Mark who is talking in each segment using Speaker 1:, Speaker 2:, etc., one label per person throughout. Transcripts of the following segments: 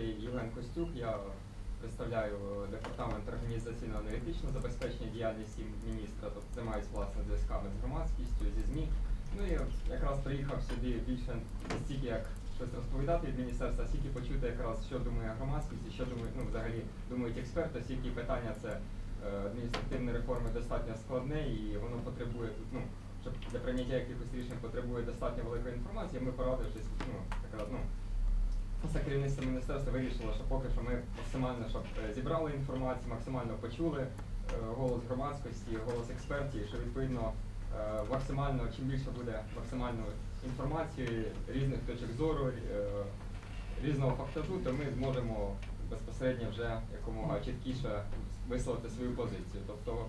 Speaker 1: Євген Костюк, я представляю департамент організаційно-аналітичного забезпечення діяльності міністра, тобто займаюся власне зв'язками з громадськістю, зі ЗМІ. Ну і якраз приїхав сюди більше не стільки як щось розповідати від міністерства, стільки почути якраз, що думає громадськість, і що думають, взагалі думають експерти, стільки питання це адміністративної реформи достатньо складне і воно потребує, щоб для прийняття якихось рішень потребує достатньо великої інформації. Ми порадившись, це керівництво міністерства вирішило, що поки що ми максимально зібрали інформацію, максимально почули голос громадськості, голос експертів, що відповідно максимально, чим більше буде максимально інформації, різних точок зору, різного фактажу, то ми зможемо безпосередньо вже якомога чіткіше висловити свою позицію. Тобто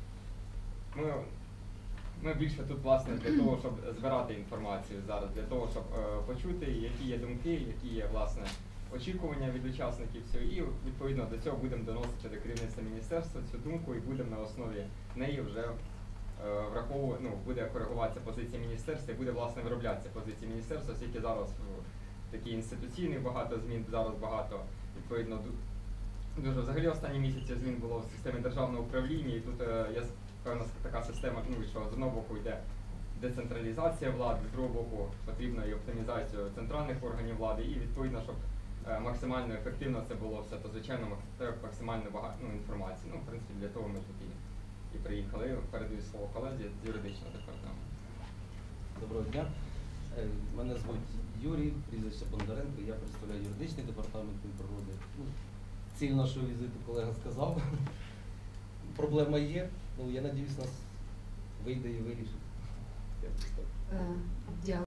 Speaker 1: ми більше тут, власне, для того, щоб збирати інформацію зараз, для того, щоб почути, які є думки, які є, власне, очікування від учасників цього, і, відповідно, до цього будемо доносити до керівництва міністерства цю думку і будемо на основі неї вже враховувати, буде коригуватися позиція міністерства і буде, власне, вироблятися позиція міністерства, оскільки зараз такий інституційний багато змін, зараз багато, відповідно, дуже взагалі останні місяці змін було в системі державного управління, і тут є певна така система, що з одного боку йде децентралізація влади, з другого боку потрібно і оптимізація центральних органів влади, і відповідно, щоб максимально ефективно це було все, то звичайно максимально багато інформації. В принципі, для того ми тут і приїхали. Передаю слово колезі з юридичного департаменту.
Speaker 2: Доброго дня. Мене звуть Юрій, прізвище Бондаренко, я представляю юридичний департамент Мінприроди. Ціль нашого візиту колега сказав. Проблема є, я сподіваюся, нас вийде і вирішить.
Speaker 3: Дякую.